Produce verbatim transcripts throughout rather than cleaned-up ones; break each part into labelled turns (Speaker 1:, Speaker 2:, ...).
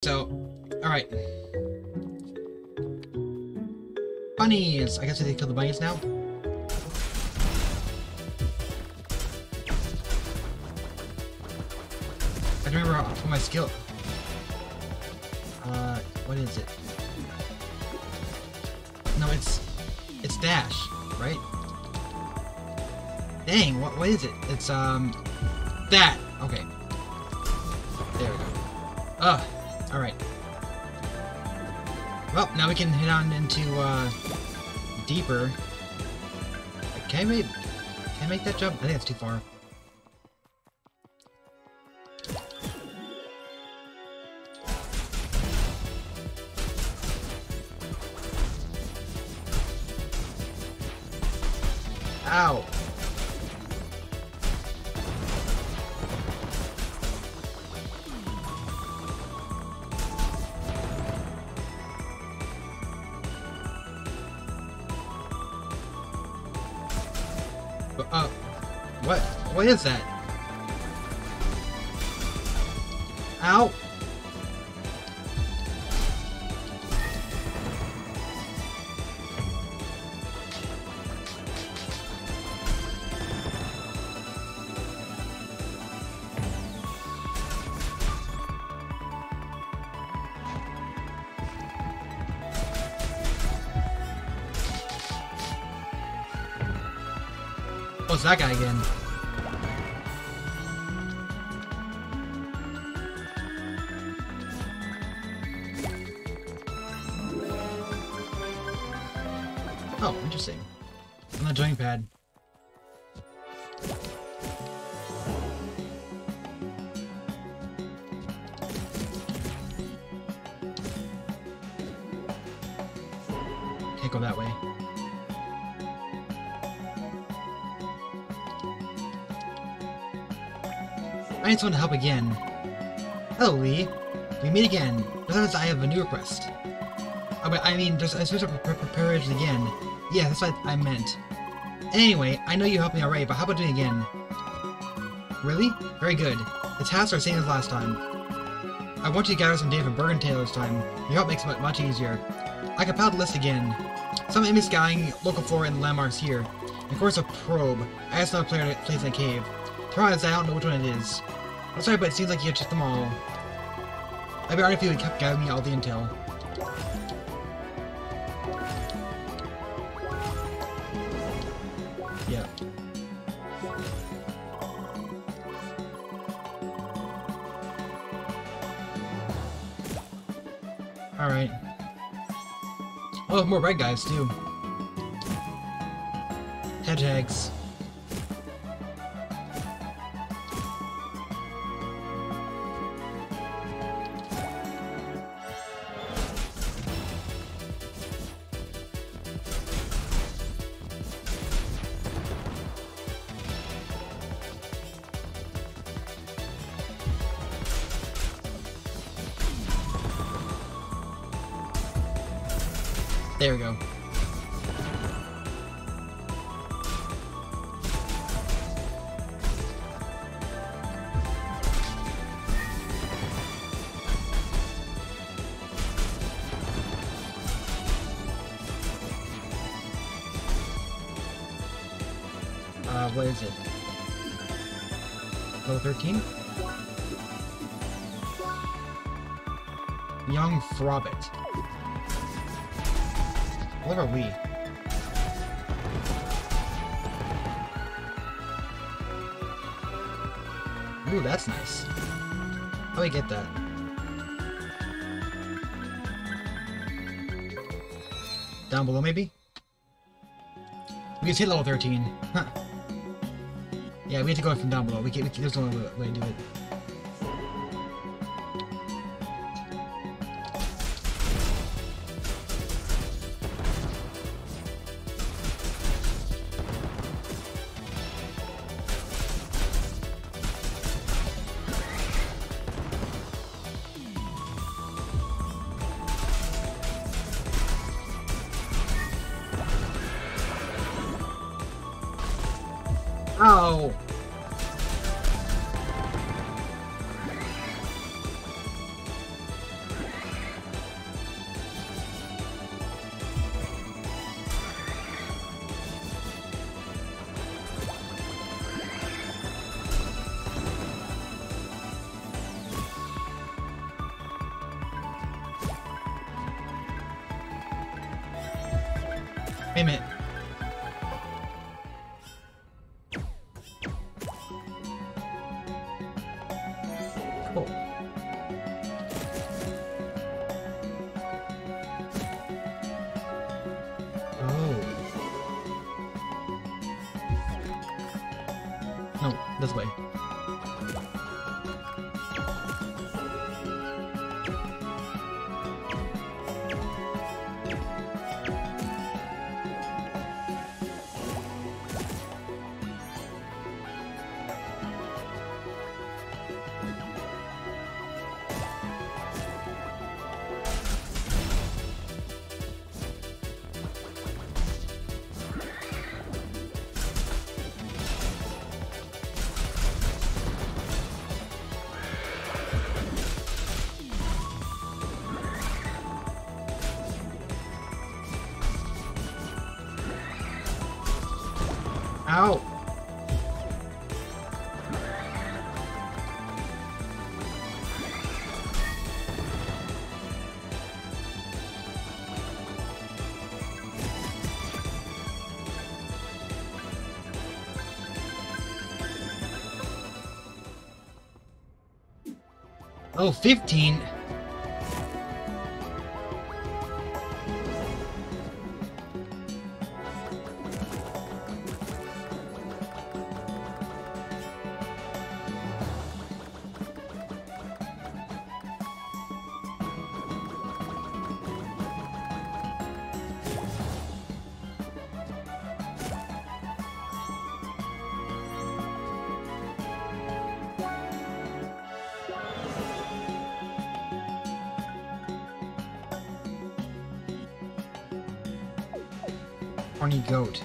Speaker 1: So, alright. Bunnies! I guess they kill the bunnies now? I remember for my skill. Uh, what is it? No, it's... It's dash, right? Dang, what, what is it? It's, um... that! Okay. There we go. Ugh. Alright. Well, now we can hit on into, uh... deeper. Can I make... Can I make that jump? I think that's too far. Ow! Uh, what? What is that? Ow! Oh, it's that guy again. Oh, interesting. On the joint pad. Can't go that way. I need someone to help again. Hello, Lee. We meet again. Besides, I have a new request. Oh, but I mean, just I switched up pre preparation again. Yeah, that's what I meant. Anyway, I know you helped me already, but how about doing it again? Really? Very good. The tasks are the same as last time. I want you to gather some data from Bergan Trail this time. Your help makes it much easier. I compiled the list again. Some enemy scouting, local flora, and landmarks here. And of course, a probe. I asked another player to place in a cave. To be honest, I don't know which one it is. I'm sorry, but it seems like you have checked them all. I'd be honored if you would keep gathering me all the intel. Yeah. Alright. Oh, more red guys, too. Hedgehogs. There we go. Uh, what is it? Level thirteen? Young Throbbit. What are we? Ooh, that's nice. How do I get that? Down below, maybe? We can hit level thirteen. Huh. Yeah, we have to go from down below. We can, we can, there's no way, way to do it. Ow! Wait a minute. Cool. Oh. No, this way. Ow! Oh, fifteen? Horny goat.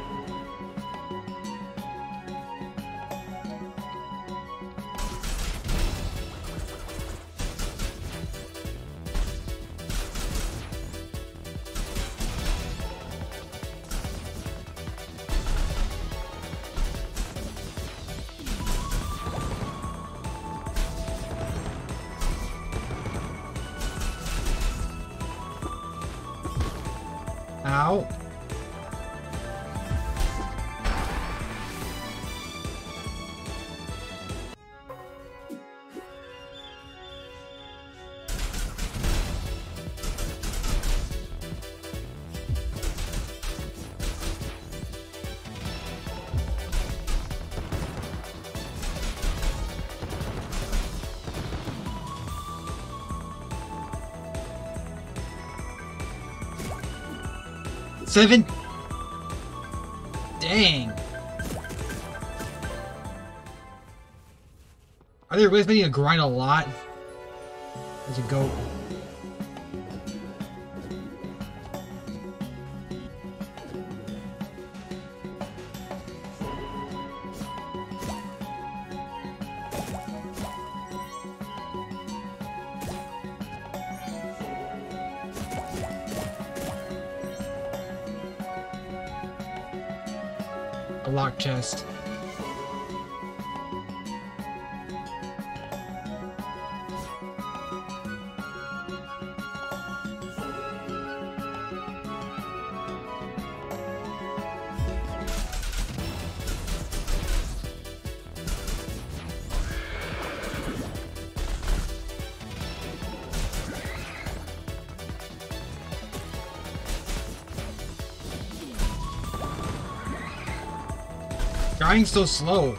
Speaker 1: Ow. Seven. Dang. Are there ways making a grind a lot? As a goat. A locked chest. Grinding's so slow.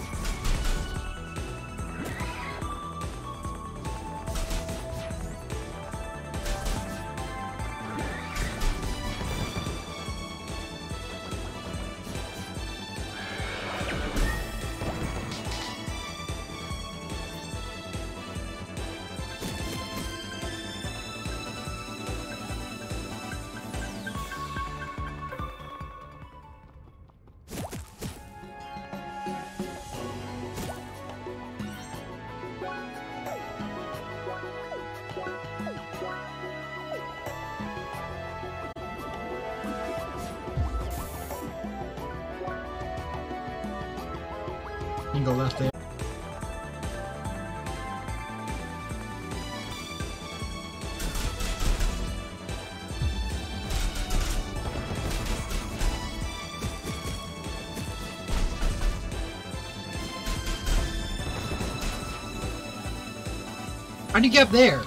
Speaker 1: You can go left there. How'd you get up there?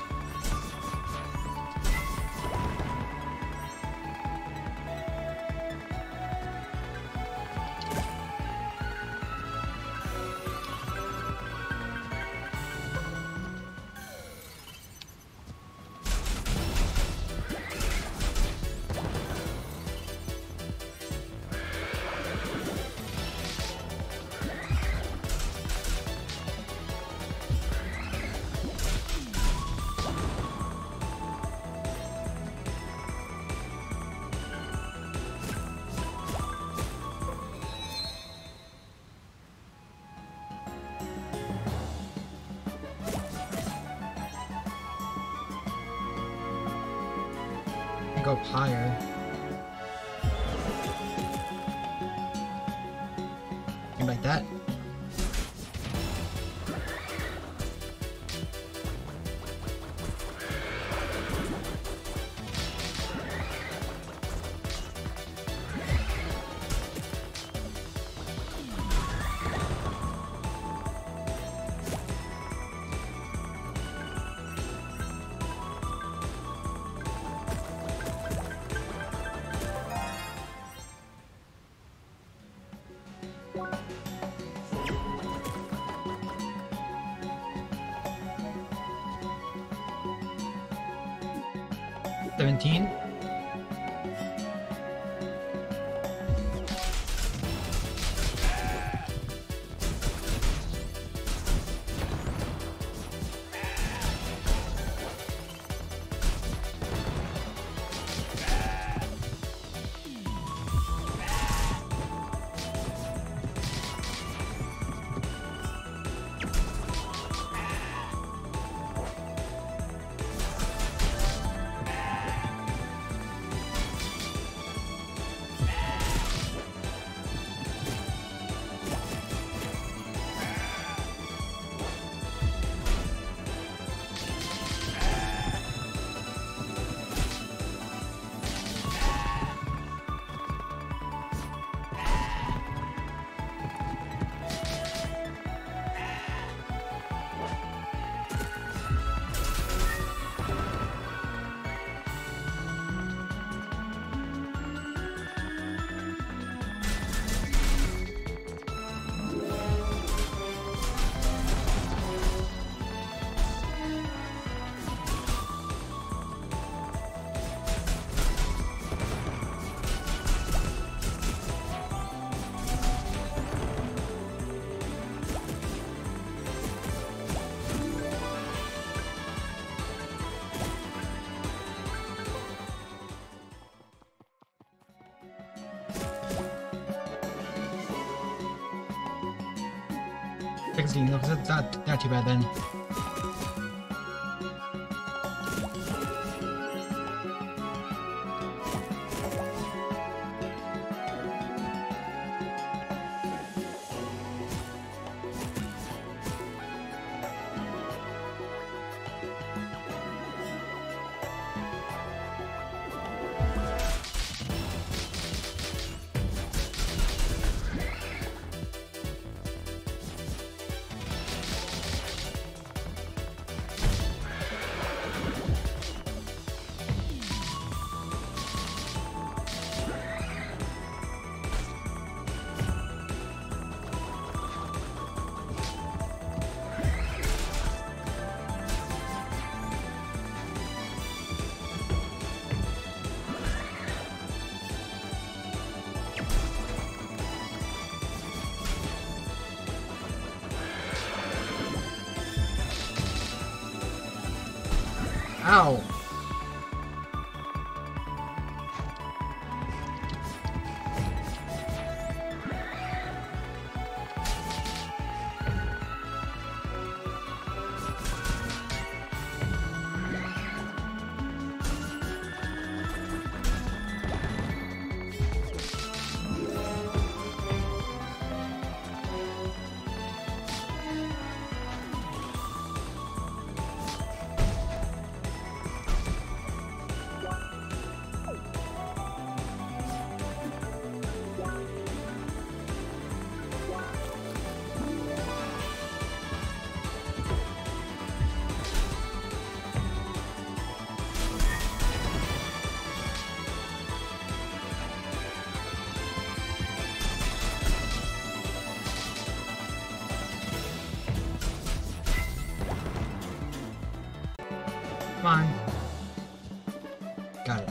Speaker 1: Go up higher. Maybe like that. seventeen. sixteen, no, because that's not, not too bad then. Ow! Come on. Got it.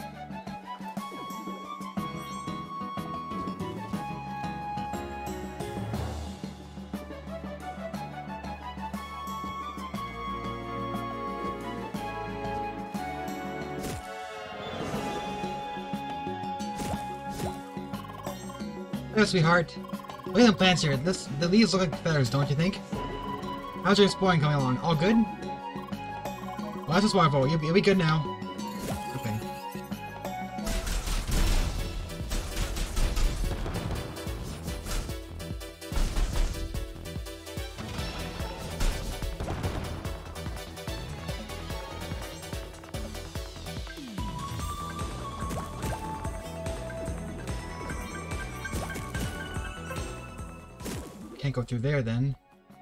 Speaker 1: Hello, sweetheart. Look at the plants here. This, the leaves look like feathers, don't you think? How's your exploring coming along? All good? Well, that's just wonderful. You'll be, you'll be good now. Okay. Can't go through there then.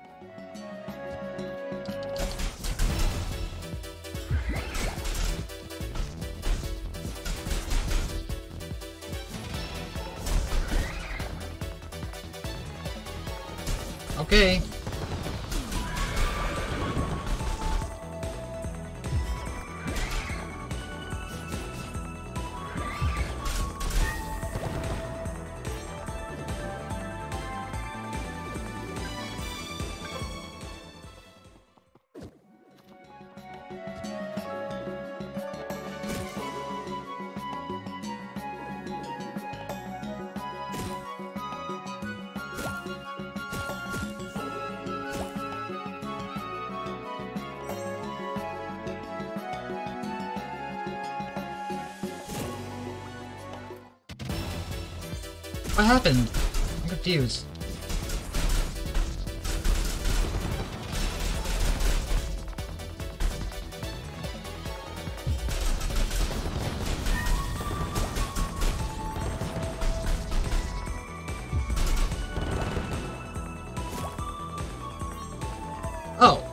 Speaker 1: Okay. What happened? I'm confused. Oh.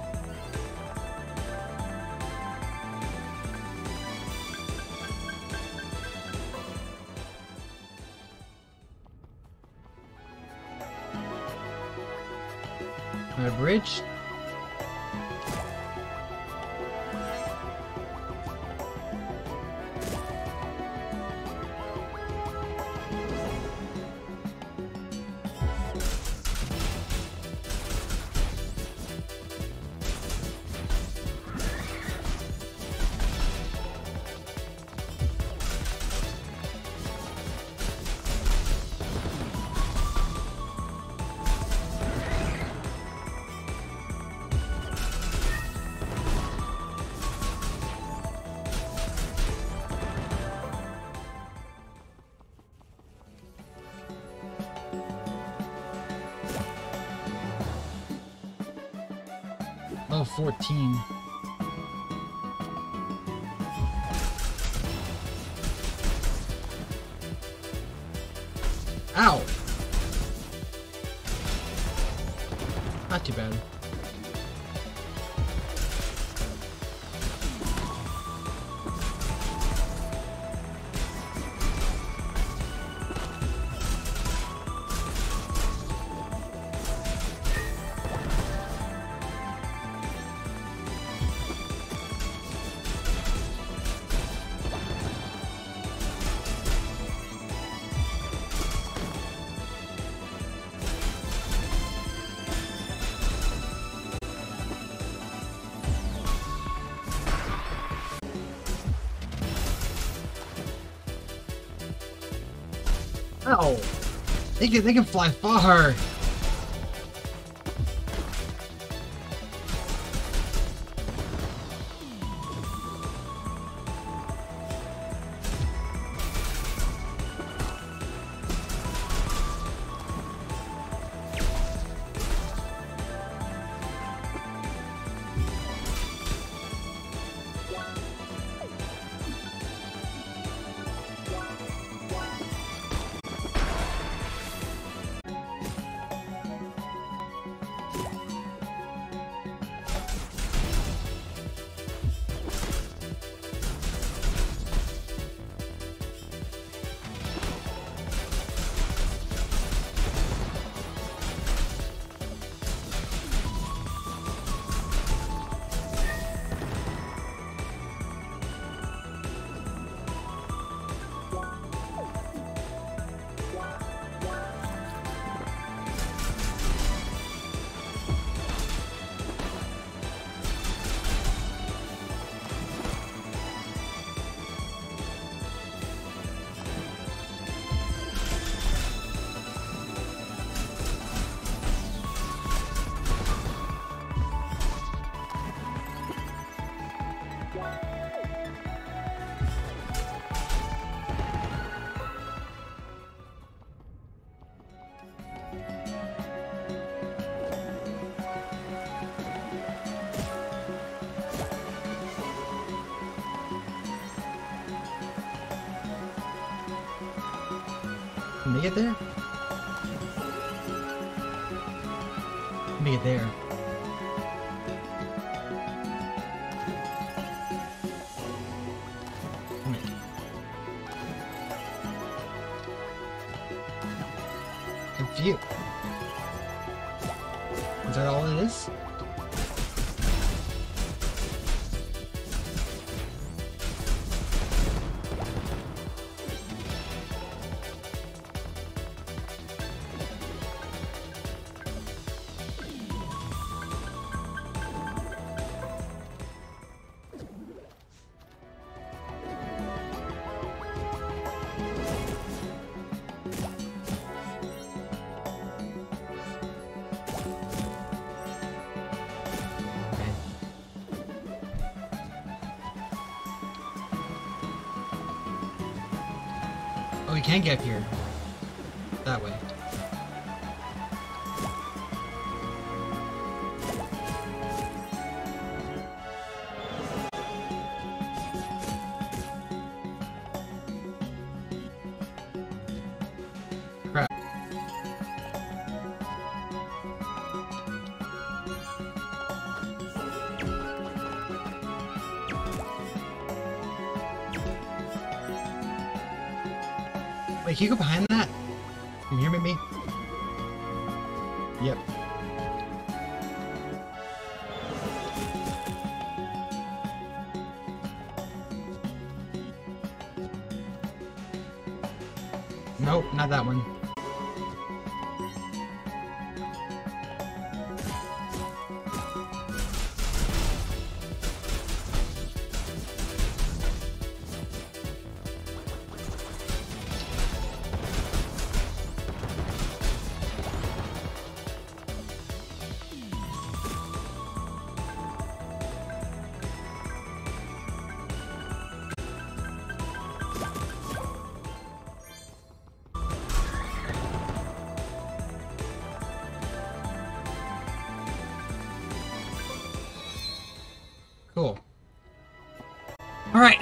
Speaker 1: A bridge? Level fourteen. Ow! Not too bad. Ow! They can, they can fly far! Can they get there? Can they get there? Confused. Is that all it is? Oh, we can get up here. That way. Crap. Wait, can you go behind that? Can you hear me? Yep. Nope, not that one. Cool. All right.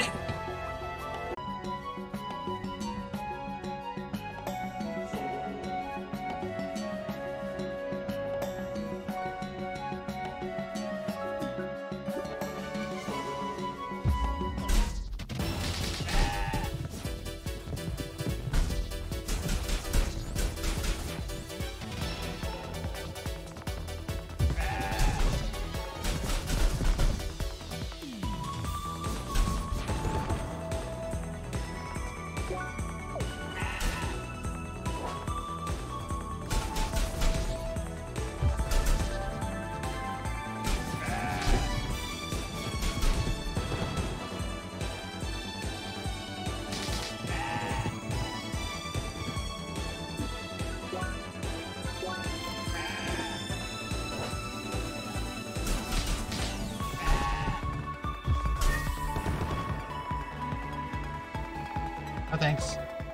Speaker 1: Oh, thanks.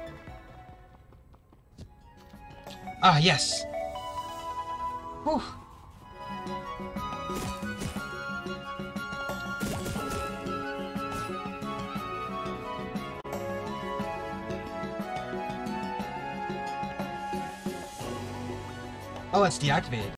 Speaker 1: Ah, yes. Whew. Oh, it's deactivated.